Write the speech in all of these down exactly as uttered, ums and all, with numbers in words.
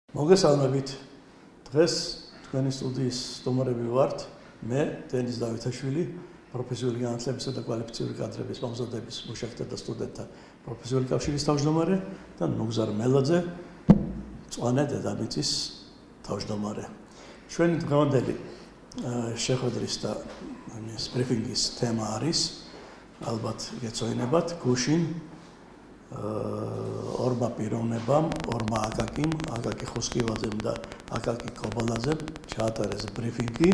მოგესალმებით. დღეს თქვენი სტუდიის სტუმრები ვართ. მე დენის დავითაშვილი, პროფესიული განათლებისა და კვალიფიციური კადრების მომზადების მუშაკთა და სტუდენტთა პროფესიული კავშირის თავმჯდომარე და ნუგზარ მელაძე, მწვანე დედამიწის თავმჯდომარე. ჩვენი დღევანდელი შეხვედრის და ამის ბრიფინგის თემა არის ალბათ გეცოდინებათ გუშინ ორმა პიროვნებამ, ორმა აკაკიმ, აკაკი ხუსკივაძემ და აკაკი კობალაძემ ჩაატარეს ბრიფინგი,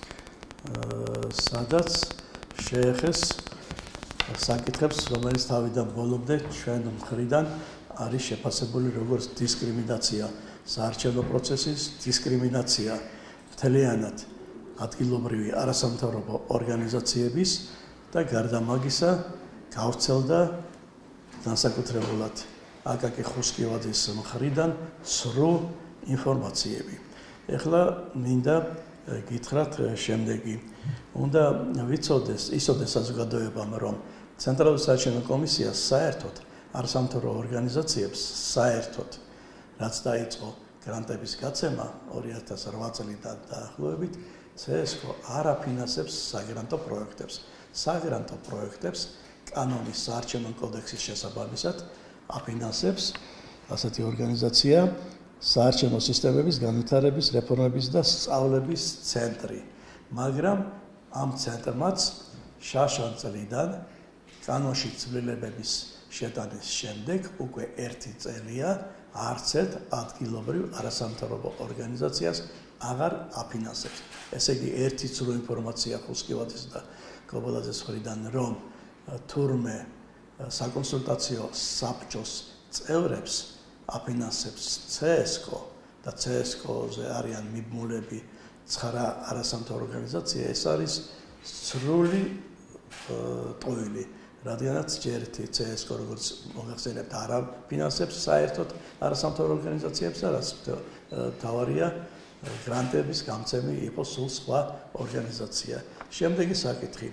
სადაც შეეხეს საკითხებს, რომელიც თავიდან ბოლომდე ჩვენ მხრიდან არის შეფასებული როგორც დისკრიმინაცია საარჩევნო პროცესის, დისკრიმინაცია მთლიანად ადგილობრივი არასამთავრობო ორგანიზაციების და გარდა მაგისა გავრცელდა განსაკუთრებულად აკაკი ხუსკივაძის მხრიდან სრულ ინფორმაციები. ეხლა მინდა გითხრათ შემდეგი. უნდა ვიცოდეს, იცოდეს საზოგადოებამ, რომ ცენტრალური საარჩევნო კომისია საერთოდ არასამთავრობო ორგანიზაციებს საერთოდ რაც დაიწყო გრანტების გაცემა ორი ათას რვა წლიდან დაახლოებით, ცესკო არ აფინანსებს საგრანტო პროექტებს. საგრანტო პროექტებს კანონის საარჩევნო კოდექსის შესაბამისად აფინანსებს ასეთი ორგანიზაცია საარჩევნო სისტემების განვითარების, რეფორმების და სწავლების ცენტრი. მაგრამ ამ ცენტრმაც შაშან წლიდან კანონში ცვლილებების შეტანის შემდეგ უკვე ერთი წელია არც ერთ ადგილობრივ არასამთავრობო ორგანიზაციას აღარ აფინანსებს. ესე იგი, ერთი სრულ ინფორმაცია ხუსკივაძის და კობალაძის მხრიდან, რომ თურმე საკონსულტაციო საბჭოს წევრებს აფინანსებს ცესკო და ცესკოზე არიან მიბმულები ცხრა არასამთავრობო ორგანიზაცია, ეს არის სრული ტყუილი, რადგანაც ჯერეთი ცესკო, როგორც მოგახსენებთ, არ აფინანსებს საერთოდ არასამთავრობო ორგანიზაციებს და რაც თავარია გრანტების გამცემი იყოს სულ სხვა ორგანიზაცია. შემდეგი საკითხი.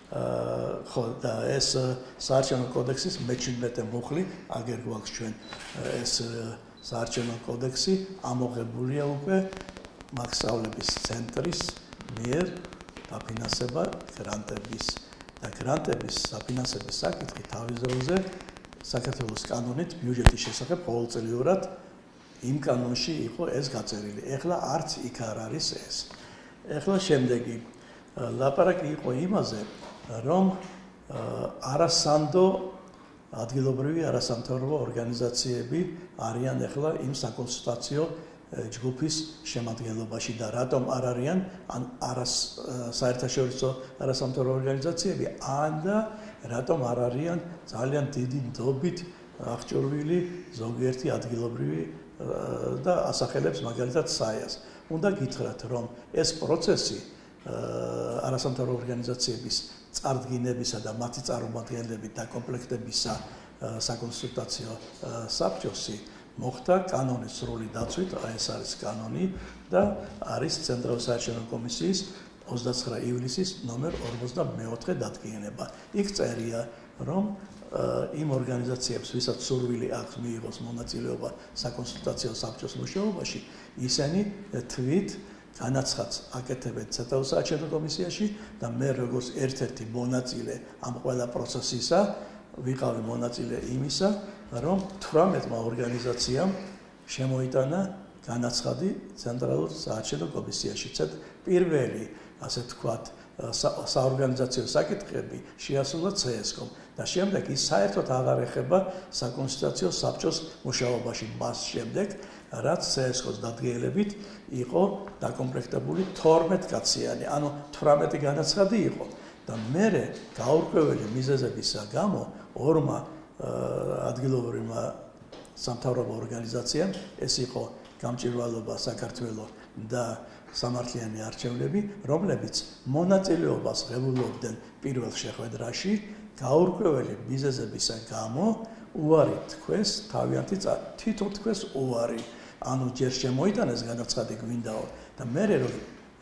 ხო და ეს საარჩევნო კოდექსის მეჩვიდმეტე მუხლი, აგერ გვაქვს ჩვენ ეს საარჩევნო კოდექსი ამოღებულია უკვე მასწავლების ცენტრის მიერ დაფინანსება გრანტების და გრანტების დაფინანსების საკითხი თავის დროზე საქართველოს კანონით ბიუჯეტის შესახებ ყოველწლიურად იმ კანონში იყო ეს გაწერილი. ეხლა არც იქ არ არის ეს. ეხლა შემდეგი ლაპარაკი იყო იმაზე, რომ არასანდო ადგილობრივი არასამთავრობო ორგანიზაციები არიან ეხლა იმ საკონსულტაციო ჯგუფის შემადგენლობაში და რატომ არ არიან ან არას საერთაშორისო არასამთავრობო ორგანიზაციები ან და რატომ არ არიან ძალიან დიდი ნდობით აღჭურვილი ზოგიერთი ადგილობრივი და ასახელებს მაგალითად საიას. უნდა გითხრათ, რომ ეს პროცესი არასამთავრობო ორგანიზაციების წარდგინებისა და მათი წარმომადგენლებით დაკომპლექტებისა საკონსულტაციო საბჭოსი მოხდა კანონის სრული დაცვით, ეს არის კანონი და არის ცენტრალური საარჩევნო კომისიის ოცდაცხრა ივლისის ნომერ ორმოცდამეოთხე დადგენება. იქ წერია, რომ იმ ორგანიზაციებს, ვისაც სურვილი აქვს მიიღოს მონაწილეობა საკონსულტაციო საბჭოს მუშაობაში, ისინი თვით განაცხადს აკეთებენ ცენტრალურ საარჩევნო კომისიაში და მე როგორც ერთ-ერთი მონაწილე ამ ყველა პროცესისა ვიყავი მონაწილე იმისა, რომ თვრამეტმა ორგანიზაციამ შემოიტანა განაცხადი ცენტრალურ საარჩევნო კომისიაში. პირველი, ასე ვთქვათ, საორგანიზაციო საკითხები შეასრულა ცესკომ და შემდეგ ის საერთოდ აღარ ეხება საკონსულტაციო საბჭოს მუშაობაში. მას შემდეგ რაც ცესკოს დადგენილებით იყო დაკომპლექტებული თორმეტ-კაციანი, ანუ თვრამეტი განაცხადი იყო და მერე გაურკვეველი მიზეზებისა გამო ორმა ადგილობრივმა სამთავრობო ორგანიზაციამ, ეს იყო გამჭვირვალობა საქართველოს და სამართლიანი არჩევნები, რომლებიც მონაწილეობას ღებულობდნენ პირველ შეხვედრაში, გაურკვეველი მიზეზებისა გამო უარი თქვეს თავიანთი თვითონ თქვეს უარი. ანუ ჯერ შემოიტანეს განაცხადი გვინდაო და მერე რომ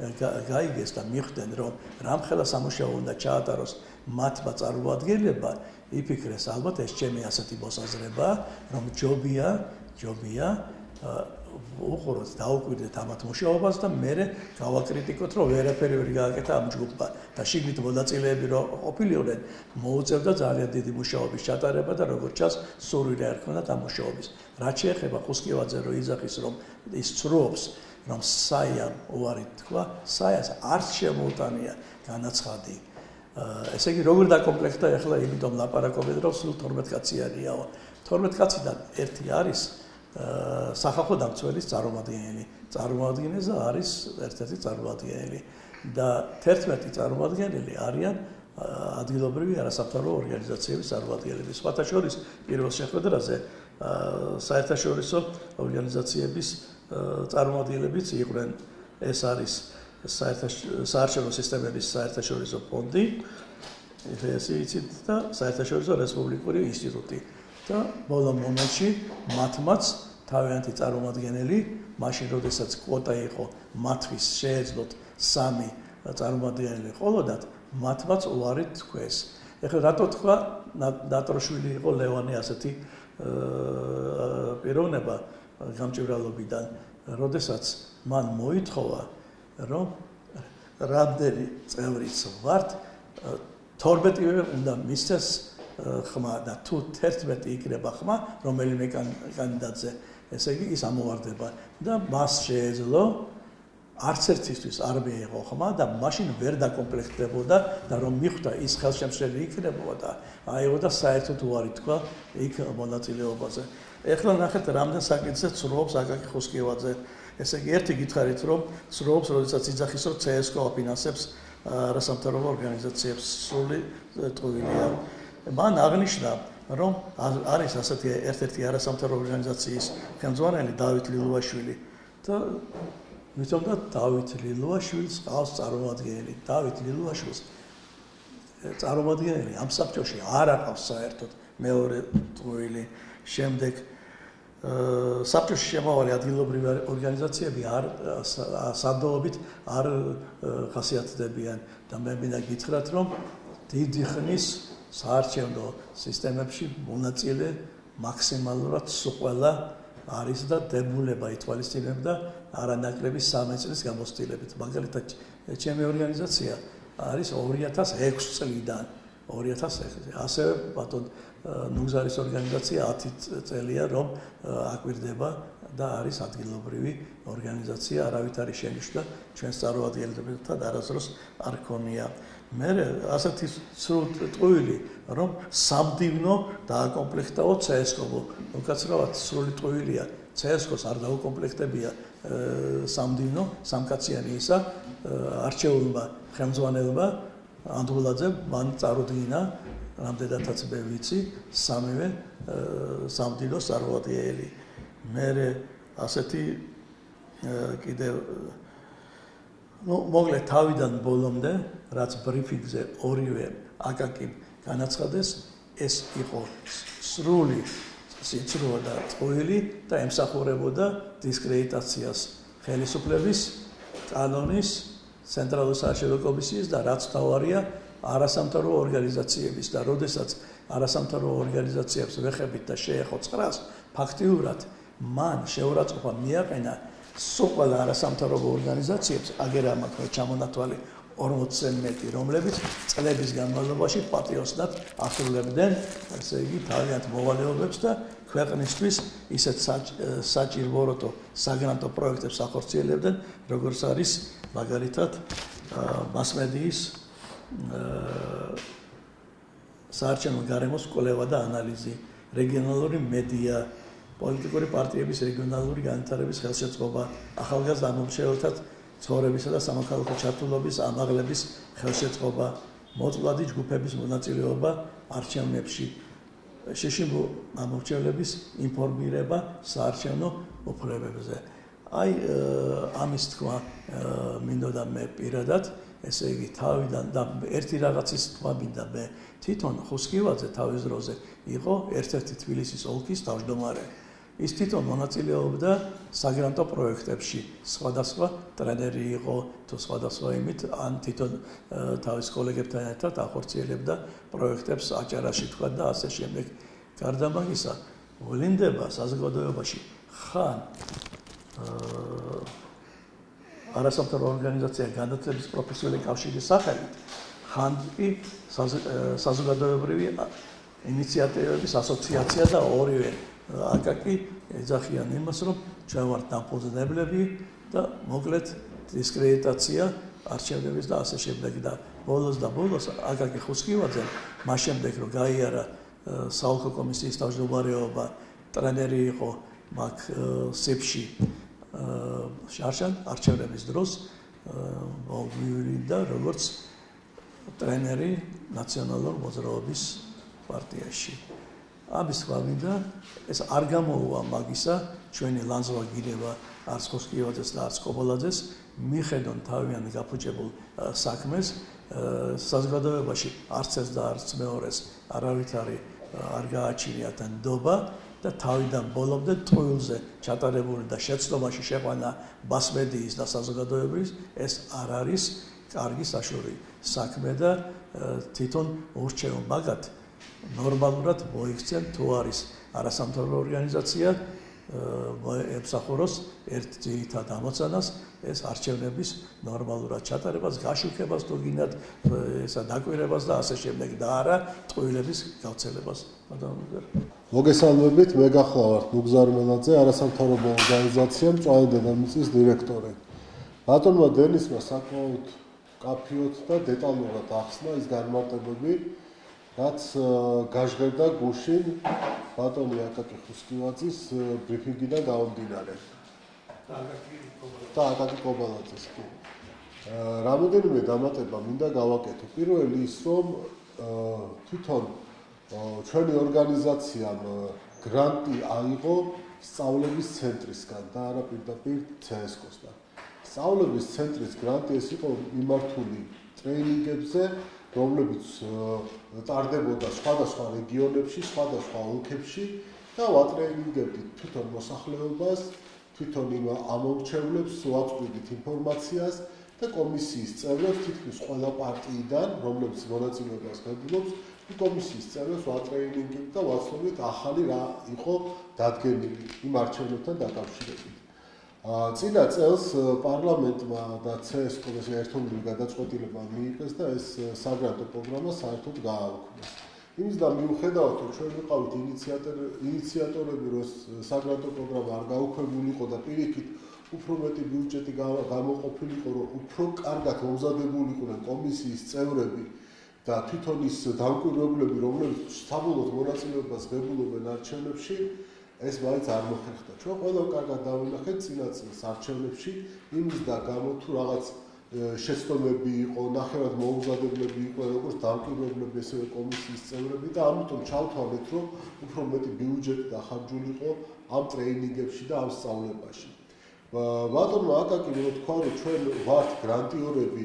გაიგეს და მიხვდნენ, რომ რამხელა სამუშაო უნდა ჩაატაროს მათმა წარმოადგენლებმა, იფიქრეს ალბათ ეს ჩემი ასეთი მოსაზრება, რომ ჯობია, ჯობია უყუროთ, დაუკვირდეთ ამათ მუშაობას და მერე გავაკრიტიკოთ, რომ ვერაფერი ვერ გააკეთა ამ ჯგუფმა და შიგნით მონაწილეები რო ყოფილიყვნენ, მოუწევდა ძალიან დიდი მუშაობის ჩატარება და როგორც ჩანს, სურვილი არ ჰქონდათ ამ მუშაობის. რაც შეეხება ხუსკივაძე რო იძახის, რომ ის ცრუობს, რომ საიამ უარი თქვა, საიას არც შემოუტანია განაცხადი. ესე იგი, როგორ დაკომპლექტა ახლა იმიტომ ლაპარაკობენ, რომ სულ თორმეტ კაცი არისაო. თორმეტ კაციდან ერთი არის სახალხო დამცველის წარმომადგენელი. წარმომადგენელზე არის ერთ-ერთი წარმომადგენელი და თერთმეტი წარმომადგენელი არიან ადგილობრივი არასამთავრობო ორგანიზაციების წარმომადგენლები. სხვათა შორის პირველ შეხვედრაზე საერთაშორისო ორგანიზაციების წარმომადგენლებიც იყვნენ. ეს არის საარჩევნო სისტემების საერთაშორისო ფონდი, ეფ ეს იცით და საერთაშორისო რესპუბლიკური ინსტიტუტი. და ბოლო მომენტში მათმაც თავიანთი წარმომადგენელი, მაშინ როდესაც კვოტა იყო მათთვის შეეძლოთ სამი წარმომადგენელი ყოლოდათ, მათმაც უარი თქვეს. ეხლა რატო თქვა ნატროშვილი იყო ლევანი ასეთი პიროვნება გამჭვირვალობიდან, როდესაც მან მოითხოვა, რომ რამდენი წევრიც ვართ, თორმეტივე უნდა მისცეს ხმა და თუ თერთმეტი იქნება ხმა რომელიმე კანდიდატზე, ესე იგი ის ამოვარდება და მას შეეძლო არც ერთისთვის არ მიიღო ხმა და მაშინ ვერ დაკომპლექტდებოდა და რომ მიხვდა ის ხელშემშლელი იქნებოდა, აიღო და საერთოდ უარი თქვა იქ მონაწილეობაზე. ეხლა ნახეთ რამდენ საკითხზე ცრუობს აკაკი ხუსკივაძე. ესე იგი ერთი გითხარით რომ ცრუობს, როდესაც იძახის რომ ცე ეს კო აფინანსებს არასამთავრობო ორგანიზაციებს, სრული ტყუილია. მან აღნიშნა, რომ არის ასეთი ერთ-ერთი არასამთავრობო ორგანიზაციის ხელმძღვანელი დავით ლილუაშვილი და მithomda დავით ლილუაშვილს ყავს წარმომადგენელი. დავით ლილუაშვილს წარმომადგენელი ამ საბჭოში არ აყავს საერთოდ მეორე ტყუილი. შემდეგ საბჭოში შემავალი ადგილობრივი ორგანიზაციები არ სანდოობით არ ხასიათდებიან და მე მინდა გითხრათ, რომ დიდი ხნის საარჩევნო სისტემებში მონაწილე მაქსიმალურად სულ არის და დებულება ითვალისწინებდა არანაკლები სამი წლის გამოცდილებით. მაგალითად, ჩემი ორგანიზაცია არის ორი ათას ექვსი წლიდან, ორი ათას ექვსი. ასევე ბატონ ნუგზარის ორგანიზაცია ათი წელია რომ აკვირდება და არის ადგილობრივი ორგანიზაცია, არავით არის შენიშვნა ჩვენს წარმომადგენლებთან არასდროს არ ქონია. მე ასეთი ტყუილი რომ სამდივნო დააკომპლექტაო ცე ეს კო. უკაცრავად სრული ტყუილია. ცე ეს კოს არ დაუკომპლექტებია სამდივნო, სამკაციანი ისა არჩეულმა ხელმძღვანელმა ანდღულაძემ მან წარუდგინა რამდენადაც მე ვიცი სამივე სამდივნოს წარმომადგენელი. მე ასეთი კიდევ ну, მოკლედ თავიდან ბოლომდე, რაც ბრიფინგზე ორივე აკაკიმ განაცხადეს, ეს იყო სრული სიცრუე და ტყუილი და ემსახურებოდა დისკრედიტაციას ხელისუფლების, კანონის, ცენტრალური საარჩევნო კომისიის და რაც თავარია არასამთავრობო ორგანიზაციების და როდესაც არასამთავრობო ორგანიზაციებს ვეხებით და შეეხო ცხრას, ფაქტიურად მან შეურაცხყოფა მიაყენა სულ ყველა არასამთავრობო ორგანიზაციებს, აგერა მაქვს ჩამონათვალი ორმოცზე მეტი, რომლებიც წლების განმავლობაში პატიოსნად ასრულებდნენ, ესე იგი, თავიანთ მოვალეობებს და ქვეყნისთვის ისეთ საჭიროებო საგრანტო პროექტებს ახორციელებდნენ, როგორც არის მაგალითად მასმედიის საარჩევნო გარემოს კვლევა და ანალიზი, რეგიონალური მედია, პოლიტიკური პარტიების რეგიონალური განვითარების ხელშეწყობა, ახალგაზრდა ამომრჩეველთა ცხოვრებისა და სამოქალაქო ჩართულობის ამაღლების ხელშეწყობა, მოწვლადი ჯგუფების მონაწილეობა არჩევნებში, შეშინებულ ამომრჩევლების ინფორმირება საარჩევნო უფლებებზე. აი ამის თქვა მინდოდა მე პირადად, ესე იგი თავიდან და ერთი რაღაცის თქვა მინდა მე თვითონ ხუსკივაძე თავის დროზე იყო ერთ-ერთი თბილისის ოლქის თავმჯდომარე. ის თვითონ მონაწილეობდა საგრანტო პროექტებში, სხვადასხვა ტრენერი იყო თუ სხვადასხვა იმით, ან თვითონ თავის კოლეგებთან ერთად ახორციელებდა პროექტებს აჭარაში თქვა და ასე შემდეგ. გარდა მაგისა, ვლინდება საზოგადოებაში ხან არასამთავრობო ორგანიზაცია განათლების პროფესიული კავშირის სახელით ხან კი საზოგადოებრივი ინიციატივების ასოციაცია და ორივე აკაკი ეძახიან იმას, რომ ჩვენ ვართ დამფუძნებლები და მოკლედ დისკრედიტაცია არჩევნების და ასე შემდეგ და ბოლოს და ბოლოს აკაკი ხუსკივაძე მას შემდეგ რომ გაიარა საოლქო კომისიის თავმჯდომარეობა ტრენერი იყო მაგ სეფში შარშან არჩევნების დროს მოვიდა როგორც ტრენერი ნაციონალურ მოძრაობის პარტიაში. ამის თქმიდა ეს არ გამოუვა მაგისა ჩვენი ლანძღვა არც ხუსკივაძეს და არც კობოლაძეს მიხედონ თავიანთ გაფუჭებულ საქმეს საზოგადოებაში არც ეს და არც მეორეს არავითარი არ გააჩნიათ ნდობა და თავიდან ბოლომდე ტყუილზე ჩატარებული და შეცდომაში შეყვანა ბასმედიის და საზოგადოების ეს არ არის კარგი საშუალო საქმე და თვითონ ურჩევნ მაგათ ნორმალურად მოიქცენ თუ არის არასამთავრობო ორგანიზაცია ემსახუროს ერთ ძირითად ამოცანას ეს არჩევნების ნორმალურად ჩატარებას, გაშუქებას თუ გინდათ ესა დაკვირებას და ასე შემდეგ და არა ტყუილების გავრცელებას. მოგესალმებით, მე გახლავართ ნუგზარ მელაძე, არასამთავრობო ორგანიზაცია მწვანე დედამიწის დირექტორი. ბატონმა დენისმა საკმაოდ კაფიოდ და დეტალურად ახსნა ის განმარტებები, რაც გაჟღერდა გუშინ ბატონი აკაკი ხუსკივაძის ბრიფინგიდან გამომდინარე. და აკაკი კობალაძის კი. რამოდენიმე დამატება მინდა გავაკეთო. პირველი ის, რომ თვითონ ჩვენი ორგანიზაციამ გრანტი აიღო სწავლების ცენტრისგან და არა პირდაპირ ცესკოსთან. სწავლების ცენტრის გრანტი ეს იყო მიმართული ტრეინინგებზე, რომლებიც ტარდებოდა სხვადასხვა რეგიონებში, სხვადასხვა ოლქებში და ვატრეინინგებდით თვითონ მოსახლეობას, თვითონ იმ ამომრჩევლებს ვაწვდით ინფორმაციას და კომისიის წევრებს თითქმის ყველა პარტიიდან, რომლებიც მონაწილეობას ღებულობს, კომისიის წევრებს ვატრეინინგებდით და ვაცნობთ ახალი რა იყო დადგენილი იმ არჩევნებთან დაკავშირებით. წინა წელს პარლამენტმა და ცესკოს ერთობლივი გადაწყვეტილება მიიღეს და ეს საგრანტო პროგრამა საერთოდ გააუქმეს. იმის და მიუხედავად რომ ჩვენ ვიყავით ინიციატორები, რომ საგრანტო პროგრამა არ გაუქმებულიყო და პირიქით უფრო მეტი ბიუჯეტი გამოყოფილიყო, რომ უფრო კარგად მომზადებულიყვნენ კომისიის წევრები და თვითონ ის დამკვირვებლები, რომლებიც საბოლოოდ მონაწილეობას ღებულობენ არჩევნებში, ეს მაინც არ მოხერხდა. ჩვენ ყველა კარგად დავინახეთ წინა წელს არჩევნებში, იმის და გამო თუ რაღაც შეცდომები იყო, ნახევრად მოუმზადებლები იყო, როგორც დამკვირვებლები, ესევე კომისიის წევრები და ამიტომ ჩავთვალეთ, რომ უფრო მეტი ბიუჯეტი დახარჯულიყო ამ ტრეინინგებში და ამ სწავლებაში. ბატონმა აკაკი თქვა, რომ ჩვენ ვართ გრანტიორები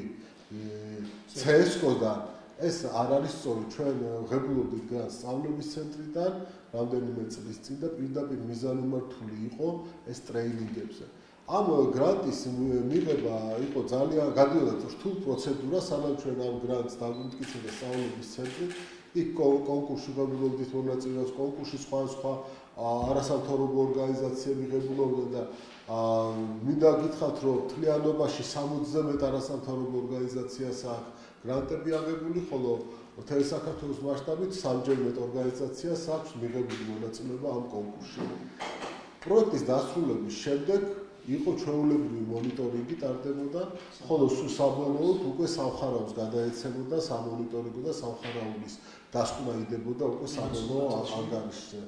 ცესკოდან, ეს არ არის სწორი, ჩვენ ღებულობდით გრანტს სწავლების ცენტრიდან რამდენიმე წლის წინ და პირდაპირ მიზანმიმართული იყო ეს ტრეინინგებზე. ამ გრანტის მიღება იყო ძალიან გადიოდა რთულ პროცედურას, სანამ ჩვენ ამ გრანტს დაგვიმტკიცებდა სწავლების ცენტრი, იქ კონკურსში ღებულობდით მონაწილეობას, კონკურსში სხვა სხვა არასამთავრობო ორგანიზაციები ღებულობდნენ და მინდა გითხრათ, რომ მთლიანობაში სამოცზე მეტ არასამთავრობო ორგანიზაციას აქვს გრანტები აღებული, ხოლო მთელი საქართველოს მასშტაბით სამჯერ მეტ ორგანიზაციას აქვს მიღებული მონაწილეობა ამ კონკურსში. პროექტის დასრულების შემდეგ იყო ჩვეულებრივი მონიტორინგი ტარდებოდა, ხოლო სულ საბოლოოდ უკვე სამხარაოს გადაეცემოდა სამონიტორინგო და სამხარაოვის დასკვნა იდებოდა უკვე საბოლოო ანგარიშზე.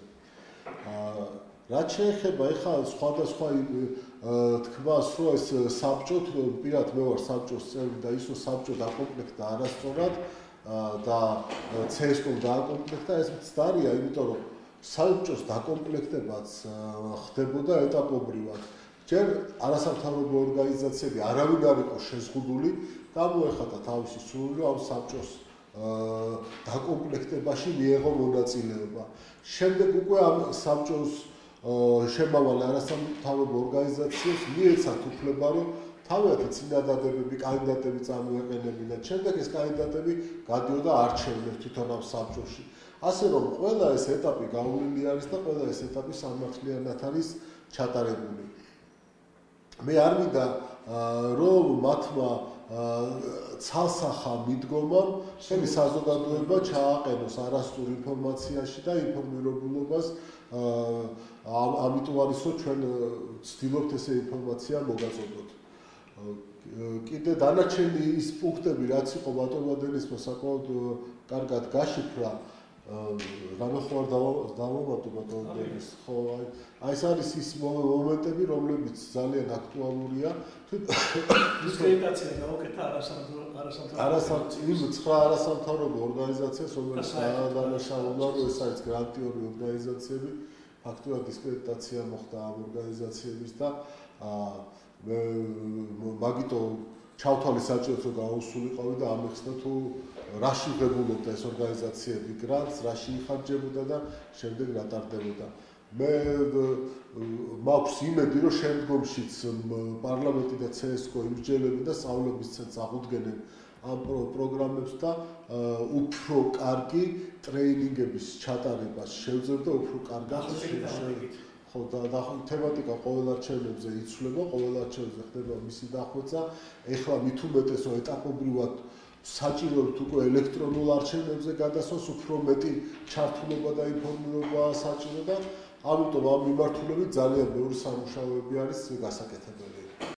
რაც შეეხება ეხლა სხვადასხვა თქმას, რომ ეს საბჭო, პირად მე ვარ საბჭოს წევრი და ისო საბჭო დაკომპლექტდა არასწორად და ცესკომ დააკომპლექტდა, ეს მცდარია, იმიტომ რომ საბჭოს დაკომპლექტებაც ხდებოდა ეტაპობრივად. ჯერ არასამთავრობო ორგანიზაციები არავინ არ იყო შეზღუდული, გამოეხატა თავისი სურვილი ამ საბჭოს დაკომპლექტებაში მიეღო მონაწილეობა. შემდეგ უკვე ამ საბჭოს შემავალი არასამთავრობო ორგანიზაციებს მიეცათ უფლება, რომ თავიანთი წინადადებები, კანდიდატები წარმოეყენებინათ. შემდეგ ეს კანდიდატები გადიოდა არჩევნებს თვითონ ამ საბჭოში. ასე რომ ყველა ეს ეტაპი გაუვლილი არის და ყველა ეს ეტაპი სამართლიანად არის ჩატარებული. მე არ მინდა რომ მათმა ცალსახა მიდგომამ შენი საზოგადოება ჩააყენოს არასწორ ინფორმაციაში და ინფორმირებულობას ამიტომ არისო ჩვენ ვცდილობთ ესე ინფორმაცია მოგაწოდოთ. კიდე დანარჩენი ის პუნქტები რაც იყო ბატონმა დენისმა საკმაოდ კარგად გაშიფრა რამე ხო არ დავამატო ბატონო დენის ხო აი ეს არის ის მომენტები რომლებიც ძალიან აქტუალურია დისკრედიტაცია გავაკეთა არასამთავრობო იმ ცხრა არასამთავრობო ორგანიზაციას რომელიც დაადანაშაულა რომ ეს არის გრანტიორი ორგანიზაციები ფაქტობრივად დისკრედიტაცია მოხდა ამ ორგანიზაციების და მე მაგიტო ჩავთვალე საჭიროა რომ გაუსულიყავი და ამეხსნა თუ რაში ღებულობდა ეს ორგანიზაციები გრანტს, რაში იხარჯებოდა და შემდეგ რა ტარდებოდა. მე მაქვს იმედი რომ შემდგომშიც პარლამენტი და ცესკო იმსჯელებენ და სწავლების ცენტრს აღუდგენენ ამ პროგრამებს და უფრო კარგი ტრეინინგების ჩატარებას შევძლებდა უფრო კარგად ხო და თემატიკა ყოველ არჩევნებზე იცვლება, ყოველ არჩევნებზე ხდება მისი დახვეწა. ეხლა მით უმეტეს რომ ეტაპობრივად საჭიროა უკვე ელექტრონულ არჩევნებზე გადასვას უფრო მეტი ჩართულობა და ინფორმირება საჭირო და ამიტომ ამ მიმართულებით ძალიან ბევრი სამუშაოები არის გასაკეთებელი.